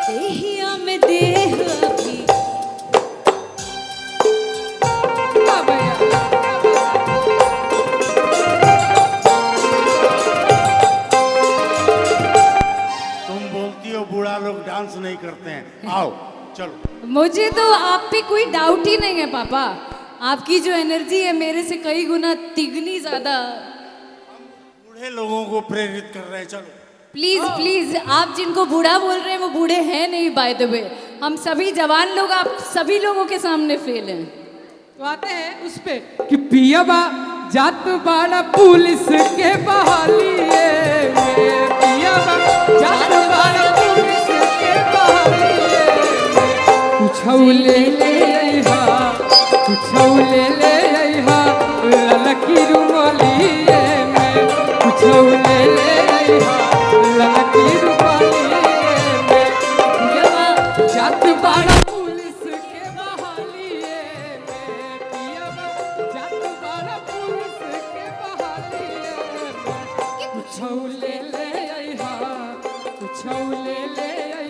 देहिया में देह अभी तुम बोलती हो बूढ़ा लोग डांस नहीं करते हैं, आओ चलो। मुझे तो आप पे कोई डाउट ही नहीं है पापा। आपकी जो एनर्जी है मेरे से कई गुना तिगनी ज्यादा। बूढ़े लोगों को प्रेरित कर रहे हैं, चलो। प्लीज प्लीज, आप जिनको बूढ़ा बोल रहे हैं वो बूढ़े हैं नहीं, बाय द वे। हम सभी जवान लोग आप सभी लोगों के सामने फेल हैं। तो आते हैं उस पे कि पियाबा जात बाड़ा पुलिस के बहाली पियाबा जात बाड़ा पुलिस के बहाली कुछ ले ले कुछ ले ले ललकी रुमाली में कुछ ले ले ललकी रुमाली में पियाबा जात बाड़ा पुलिस के बहाली में पियाबा जात बाड़ा पुलिस के बहाली में कुछ ले ले कुछ ले ले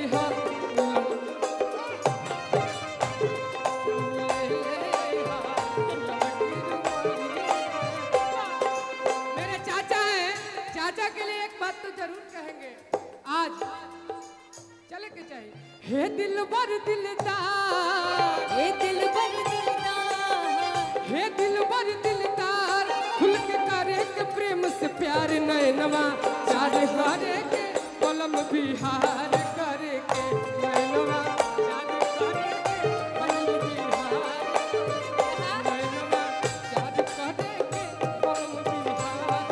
हे दिल बर दिलदार, हे दिल बर दिलदार, हे दिल बर दिलदार, खुल के करे के प्रेम से प्यार नैनवा चार करे के कलम बिहार करे के नैनवा चार करे के कलम बिहार नैनवा चार करे के कलम बिहार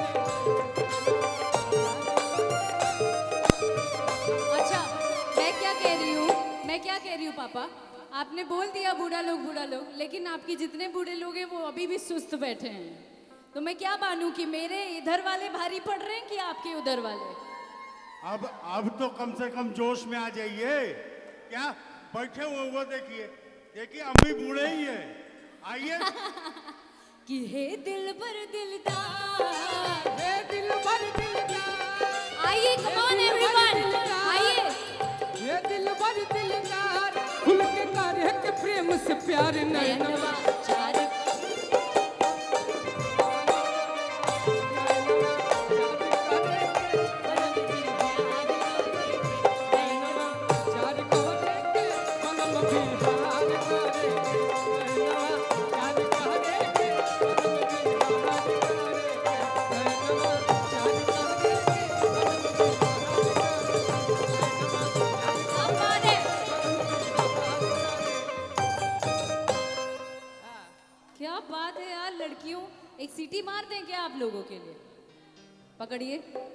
करे। अच्छा मैं क्या कह रही हूँ पापा, आपने बोल दिया बूढ़ा लोग, लेकिन आपके जितने बूढ़े लोग हैं वो अभी भी सुस्त बैठे हैं। तो मैं क्या मानूं कि मेरे इधर वाले भारी पड़ रहे हैं कि आपके उधर वाले? अब तो कम से कम जोश में आ जाइए। क्या बैठे हुए वो देखिए हम भी बूढ़े ही हैं, आइए। कि हे दिल बर दिलदार, हे दिल बर दिलदार, आइए कम ऑन एवरीवन, आइए। ये दिल बर दिलदार, खुल के करे के प्रेम से प्यार नैनवा चार लड़कियों, एक सीटी मार दें क्या आप लोगों के लिए? पकड़िए।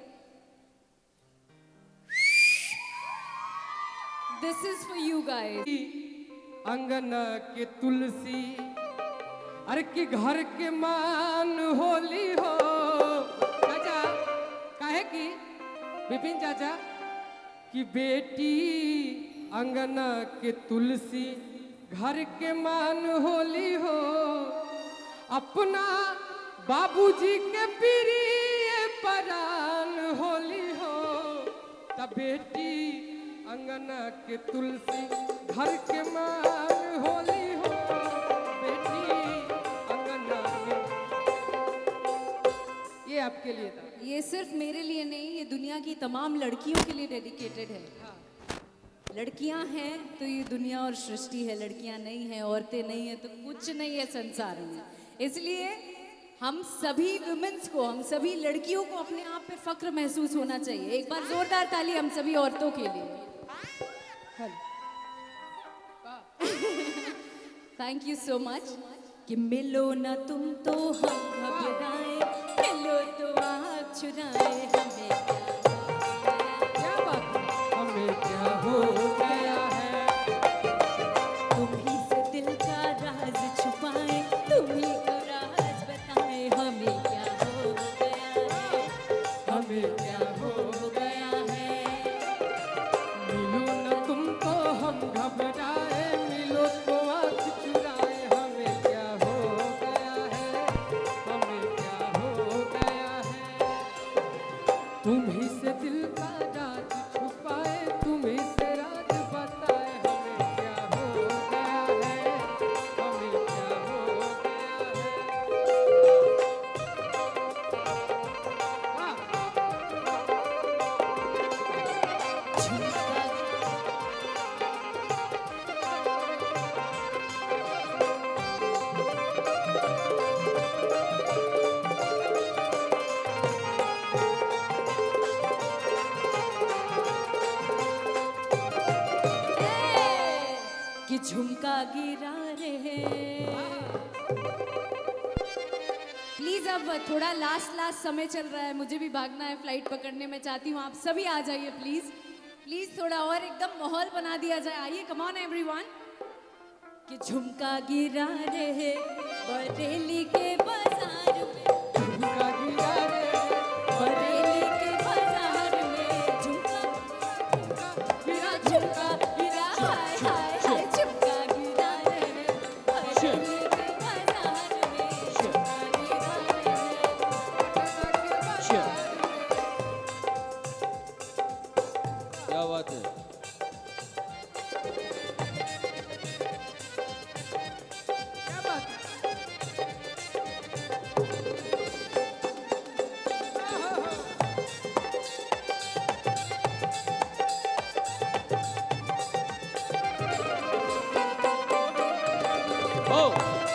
This is for you guys. अंगना के तुलसी, अरे कि घर के मान होली हो। चाचा काहे की विपिन चाचा कि बेटी अंगना के तुलसी, घर के मान होली हो। अपना बाबूजी के प्रिय परान होली हो। तब बेटी अंगना के तुलसी, घर के मान होली हो। बेटी अंगना के, ये आपके लिए था। ये सिर्फ मेरे लिए नहीं, ये दुनिया की तमाम लड़कियों के लिए डेडिकेटेड है। लड़कियां हैं तो ये दुनिया और सृष्टि है, लड़कियां नहीं है, औरतें नहीं है तो कुछ नहीं है संसार में। इसलिए हम सभी वुमेन्स को, हम सभी लड़कियों को अपने आप पे फक्र महसूस होना चाहिए। एक बार जोरदार ताली हम सभी औरतों के लिए। Thank you so much. कि मिलो ना तुम तो हम घबराए, मिलो तो आप छुराए, क्या बात है, हमें क्या हो गया है। तुम ही से दिल का राज छुपाए, तुम ही को राज बताए, हमें क्या हो गया है, हमें क्या हो गया है। मिलो न तुम तो हम घबराए, मिलो तो आँख चुराए, हमें क्या हो गया है, हमें क्या हो गया है। झुमका गिरा रहे। प्लीज अब थोड़ा लास्ट समय चल रहा है, मुझे भी भागना है फ्लाइट पकड़ने। मैं चाहती हूँ आप सभी आ जाइए प्लीज प्लीज, थोड़ा और एकदम माहौल बना दिया जाए। आइए, कम ऑन एवरीवन। कि झुमका गिरा रहे बरेली के बाजार में, झुमका गिरा रहे बरेली के बाजार में, झुमका गिरा, झुमका गिरा, हाय हाय हाय, झुमका गिरा रहे बरेली के बाजार में, झुमका गिरा रहे। क्या बात है। क्या बात है? ओ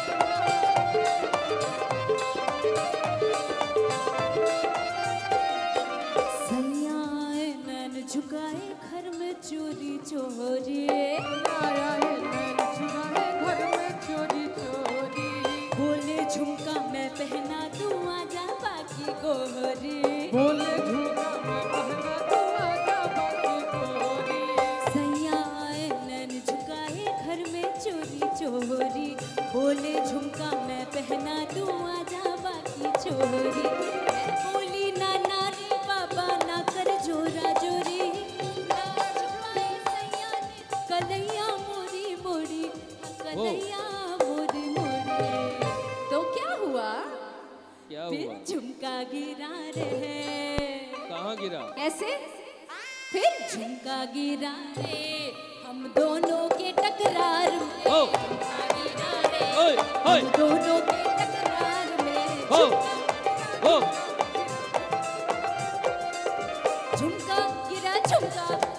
सैयाए नैन झुकाए घर में चोरी चोरी, आया है नैन चुराए घर में चोरी चोरी, बोले झुमका मैं पहना दूं आजा बाकी गोरी। बोले झुमका मैं पहना दूं आजा बाकी गोरी, सैयाए नैन झुकाए घर में चोरी चोरी, बोले झुमका मैं पहना दूं आजा बाकी चोरी। मैं बोली ना नारी बाबा ना कर जोरा जोरी, ना झुकाए सैया ने कन्हैया मोरी मोरी, कन्हैया मोरी मोरी। तो क्या हुआ? क्या हुआ? फिर झुमका गिरा रहे। कहाँ गिरा? कैसे? फिर झुमका गिरा रे हम दोनों के टकरार में, ओ झुमका गिरा रे ओए ओए हम दोनों के टकरार में, ओ ओ झुमका गिरा झुमका